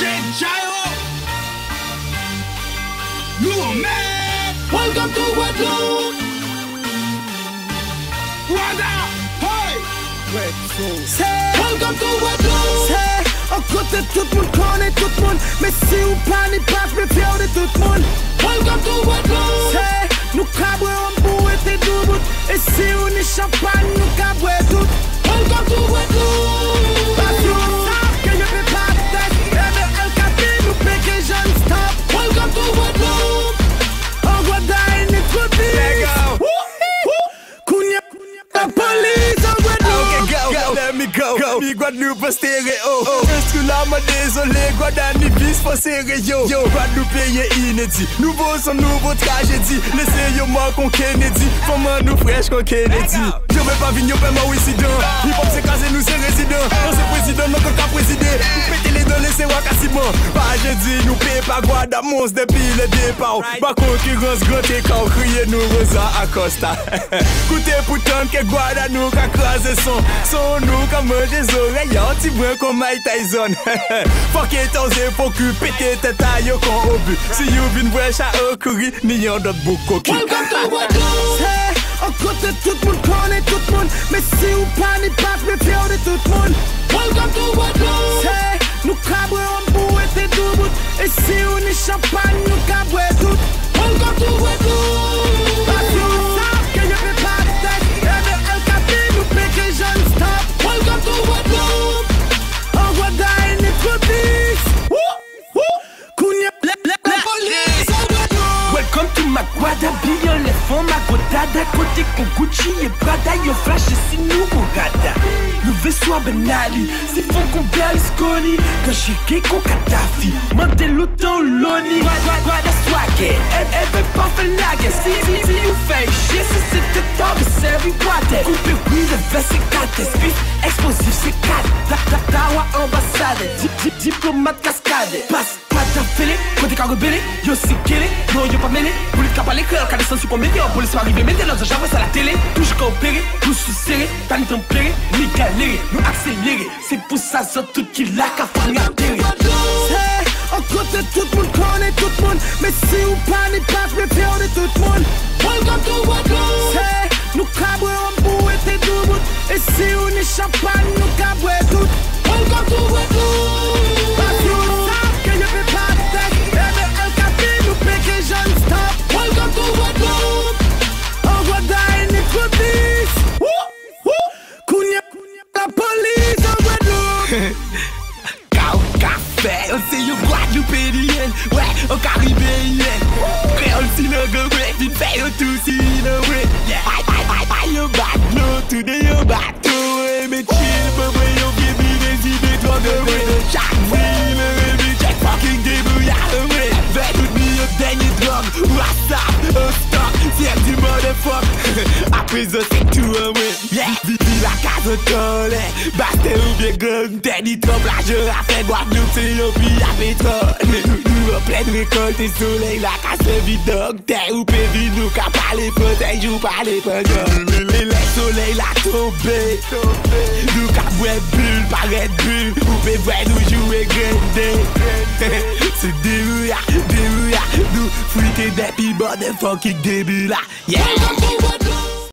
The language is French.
Gyro. You man. Welcome to Guadeloupe. Rwanda. Hey. Welcome to Guadeloupe. On côté tout le monde connaît tout le monde. Mais si ou pas n'est pas plus fier de tout le monde. Welcome to Guadeloupe. Nous caboué en bout et t'es double. Et si on est champagne, nous caboué tout. Welcome to Guadeloupe. Parce qu'on sait que je fais pas de tête. Et le LKP nous fait que je ne stop. Welcome to Guadeloupe. En Guadeloupe, il est trop dit. Kounia, la police en Guadeloupe. Go, let me go. Mi Guadeloupe stéréo. Instrument désolé, Guadeloupe bis for sérieux. Yo, Guadeloupe est inédit. Nouveau son nouveau tragédie. Laissez yo moi qu'on Kennedy. Comment nous fraîche qu'on Kennedy. Je veux pas venir pour moi résident. Hip hop c'est casé, nous c'est résident. On c'est président, nous qu'on président. Pétez les deux, laissez moi quasiment. Pas je dis, nous paye pas Guadeloupe monstre depuis le départ. Pas concurrence, gros t'es quand crier nous Rosa Acosta. Écoutez pourtant que Guadeloupe nous qu'a crasé son. Son nous comme des oreilles, petit brin comme Mike Tyson. Fuck it, osez, faut que péter tête à yo qu'on au but. Si you vin voir chat au courir, ni y'en d'autres beaucoup qui. Welcome to Guadeloupe. En côté tout le monde connaît tout le monde. Mais si ou pas n'est pas plus fier de tout le monde. Welcome to Guadeloupe. Nous caboué en bout et t'es double. Et si on est champagne, nous caboué tout. Welcome to Guadeloupe. Parce qu'on sait que je fais pas de tête. Et le LKP nous fait que je ne stop. Welcome to Guadeloupe. En Guadeloupe, il est trop dit. Kounia, La police en Guadeloupe. Welcome to ma Guadeloupe, yo les fonds ma godada. Côté con Gucci et Prada, yo flash si nous regada. Nous vaisseaux Benali, c'est fond qu'on Berlusconi. Quand j'ai Keko Kadhafi, Mandela ton Loni. Guada swagger, elle veut pas faire la guerre. Si you fake shit, c'est c'était top, c'est everybody. Coupé oui, le vest c'est 4, esprit explosif c'est 4. Dawa ambassade, diplomate cascade. Passe pas d'affilée, côté cargo belé, yo c'est killé. Non yo pas mêlé, vous les capes à l'école, car les sens sont pas médias. Pour les soirées arriver maintenant, j'envoie ça à la télé. Toujours coopéré, tout sous serré, pas ni tempéré, ni galéré, nous accélérer. C'est pour ça, ça tout qui l'a qu'à faire atterrir. En côté tout le monde connaît tout le monde. Mais si ou pas n'est pas plus fier de tout le monde. Welcome to Guadeloupe. Nous caboué en bout et t'es double. Et si on est champagne, nous caboué tout. Welcome to Guadeloupe. Parce qu'on sait que je fais pas de tête. Et le LKP nous fait que je ne stop. Welcome to Guadeloupe. En Guadeloupe, il est trop dit. Kounia, la police en Guadeloupe. Café, on c'est yo Guadeloupéenne, ouais, au Caribéen. Créole si le go ouais, vite fait yo tout si le ouais. Aïe yo bateau, tout de yo bateau, mais chill, pauvre yo baby, des idées trop de ouais. Chaque ville, baby, check fucking débrouillard, ouais. Fait tout mis au dernier drogue, WhatsApp, au stock, c'est du motherfuck. Après ça c'est tout, ouais, yeah. Vivi la case au toilet, batté ou bien gun, t'es dit trop plage, fait Guadeloupe, c'est yo puis y'a pétrole. Nous en pleine récolte et soleil, la casse le vide, terre ou pévi, nous qu'à parler protège ou parler protège. Et le soleil l'a tombé, nous qu'à boire bulle, pas Red Bull, ou peut voir nous jouer grindé. C'est dérouillard, nous freaking des petits motherfucking début là, yeah. Welcome to Guadeloupe.